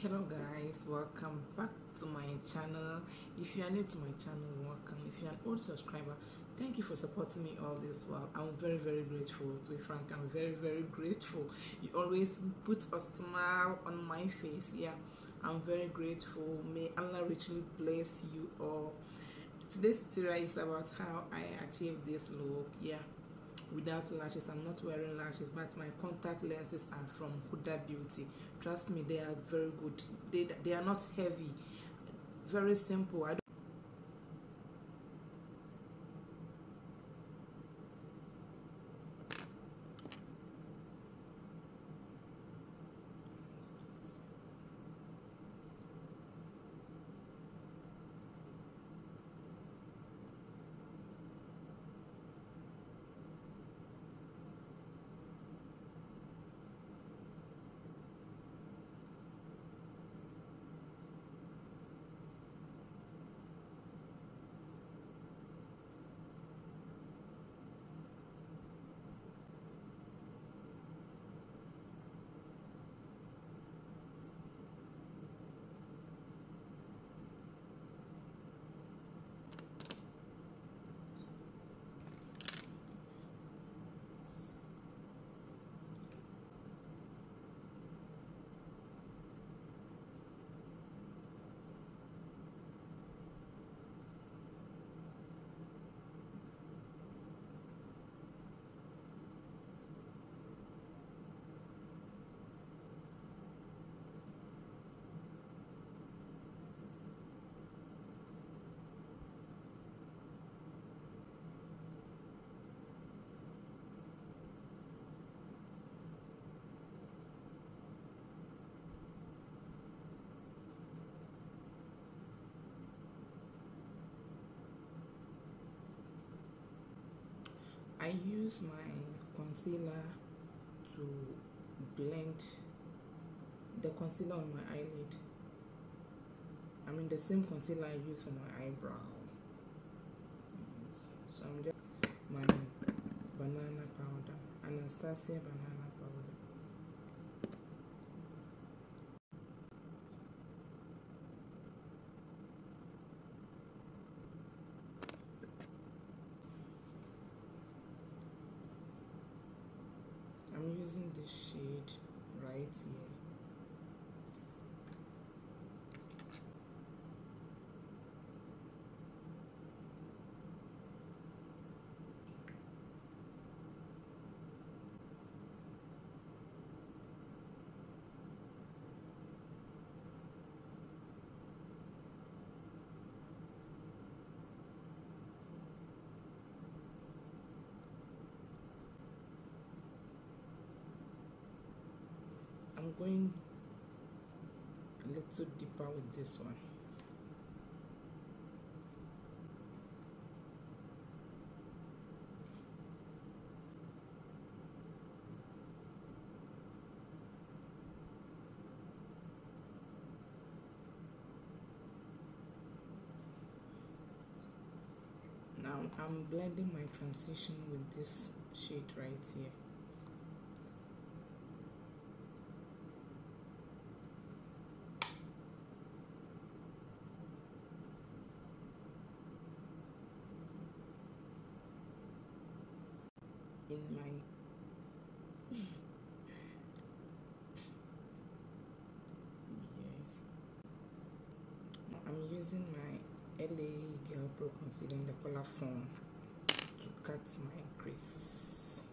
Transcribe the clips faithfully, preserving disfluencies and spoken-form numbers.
Hello guys, welcome back to my channel. If you are new to my channel, welcome. If you are an old subscriber, thank you for supporting me all this while. I'm very very grateful. To be frank, I'm very very grateful. You always put a smile on my face. Yeah, I'm very grateful. May Allah richly bless you all. Today's tutorial is about how I achieved this look. Yeah, without lashes. I'm not wearing lashes, but my contact lenses are from Huda Beauty. Trust me, they are very good. They, they are not heavy. Very simple. I don't I use my concealer to blend the concealer on my eyelid. I mean the same concealer I use for my eyebrow. So I'm just my banana powder, Anastasia banana powder. I'm using this shade right here. I'm going a little deeper with this one. Now I'm blending my transition with this shade right here. In my yes, I'm using my L A Girl Pro Concealer in the color Fawn to cut my crease.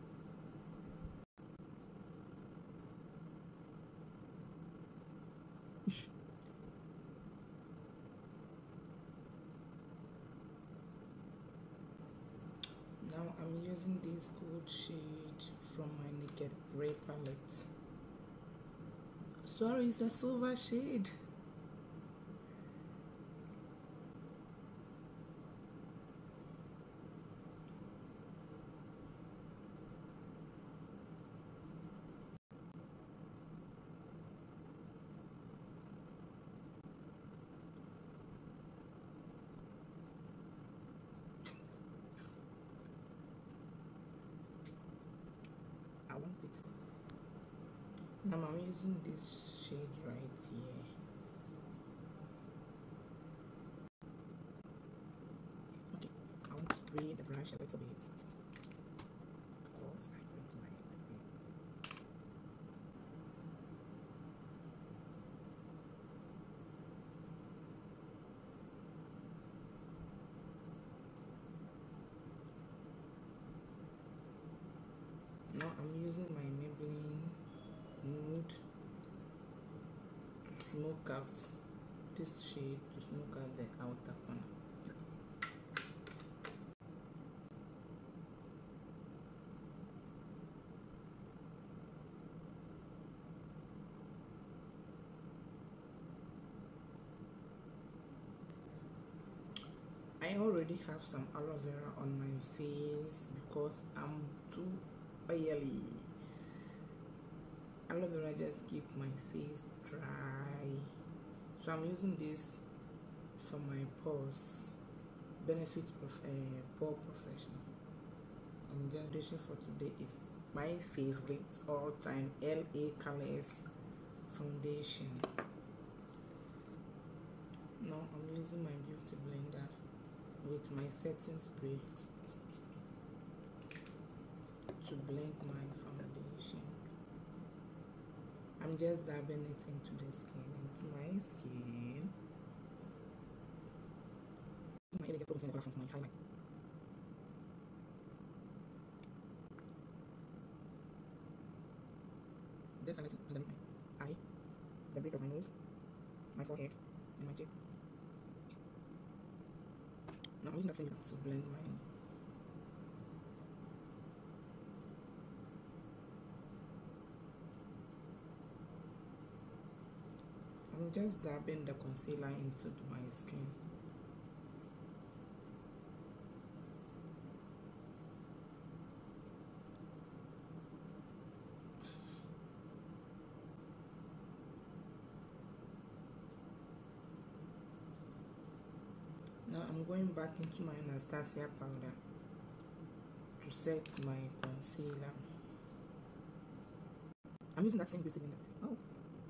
Now I'm using this gold shade from my Naked Grey palette. Sorry, it's a silver shade. I want it. Now I'm using this shade right here. Okay, I want to spray the brush a little bit because I don't like it. Now I'm using my Maybelline Nude to smoke out this shade, to smoke out the outer corner. I already have some aloe vera on my face because I'm too oily. Aloe vera just keep my face dry, so I'm using this for my pores. Benefit Prof uh, Pore Professional. And the foundation for today is my favorite all-time L A Colors foundation. Now I'm using my beauty blender with my setting spray to blend my foundation. I'm just dabbing it into the skin, into my skin. My elegant products in the color from my highlight. Just highlighting underneath my eye, the bridge of my nose, my forehead, and my cheek. Now I'm using that same to blend my I'm just dabbing the concealer into my skin. Now I'm going back into my Anastasia powder to set my concealer. I'm using that same beauty blender. Oh.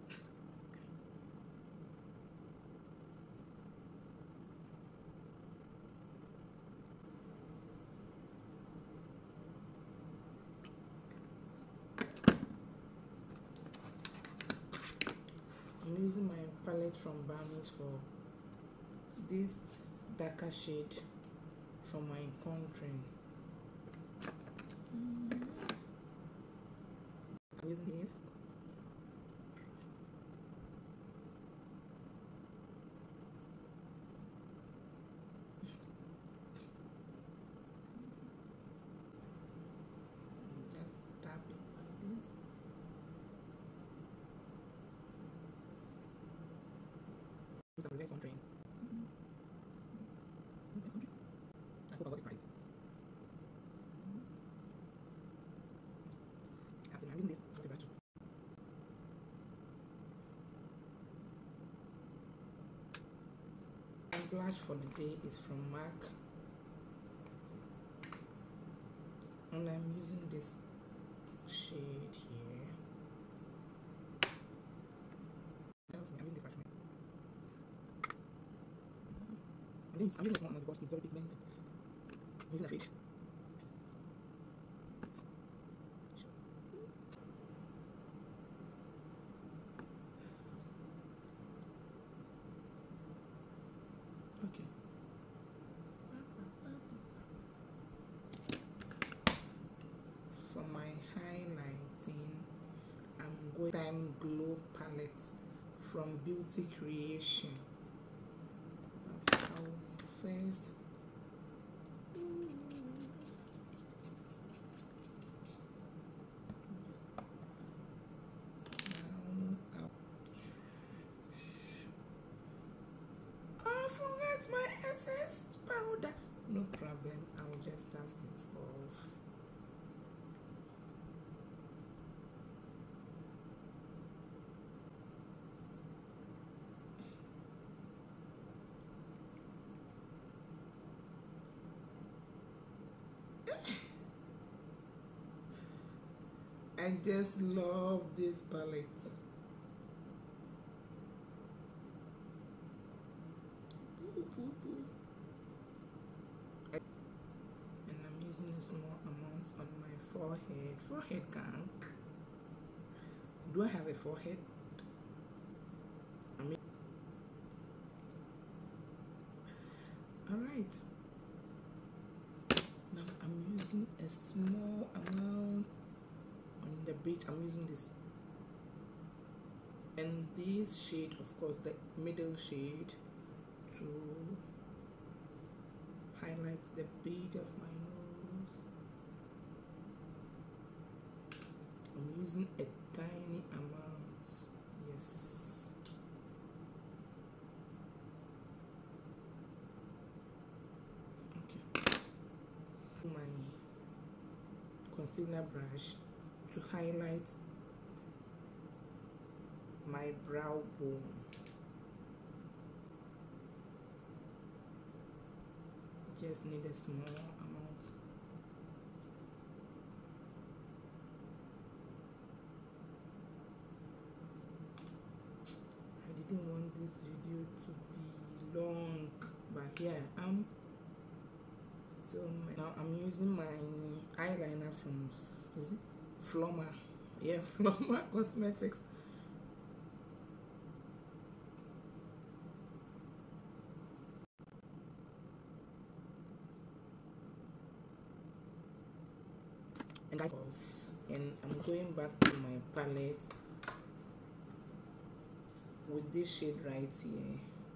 I'm using my palette from Balmain for this darker shade from my contouring. I'm using this. Just tap it like this. Use a reverse contouring. I hope I got it right. As in, I'm using this for the brush. And blush for the day is from MAC, and I'm using this shade here. I'm using this brush. I'm using, I'm using this one because it's very pigmented. I'm using a fade. Okay. For my highlighting, I'm going Time Glow palette from Beauty Creation. I'll first I forgot my essence powder. No problem, I'll just dust it off. I just love this palette. poo, poo, poo. And I'm using a small amount on my forehead. Forehead gang. Do I have a forehead? I mean, all right. Now I'm using a small amount on the beach. I'm using this, and this shade, of course, the middle shade, to highlight the bead of my nose. I'm using a tiny amount, yes. Okay. My concealer brush to highlight my brow bone. Just need a small amount. I didn't want this video to be long, but here I am. Still, now I'm using my eyeliner from, is it Floma? Yeah, Floma Cosmetics. And guys, and I'm going back to my palette with this shade right here.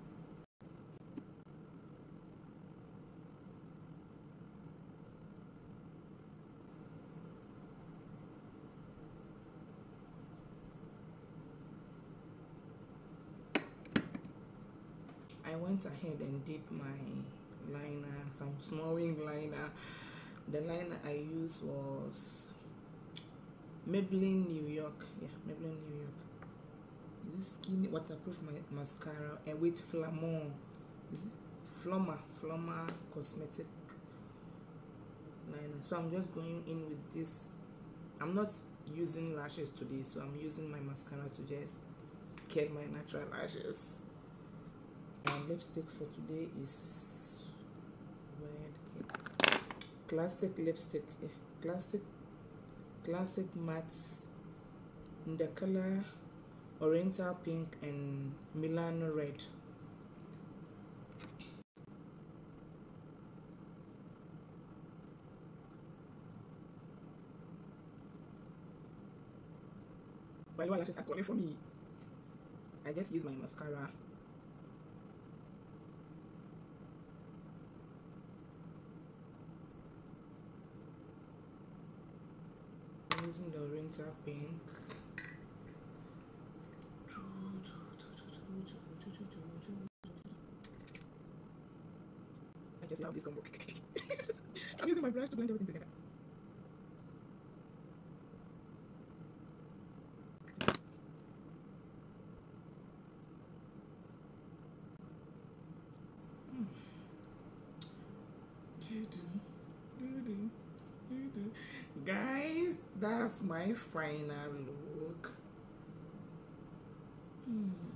I went ahead and did my liner, some small wing liner. The liner I used was Maybelline New York. Yeah, Maybelline New York. This skinny waterproof my mascara, and with Flamon. Is it Floma? Floma Cosmetic liner. So I'm just going in with this. I'm not using lashes today, so I'm using my mascara to just get my natural lashes. My lipstick for today is red. Classic lipstick. Yeah, classic classic mattes in the color Oriental Pink and Milano Red. My lower lashes are calling for me. I just use my mascara. I'm using the Oriental Pink. I just love this combo. I'm using my brush to blend everything together. Guys, that's my final look. Hmm.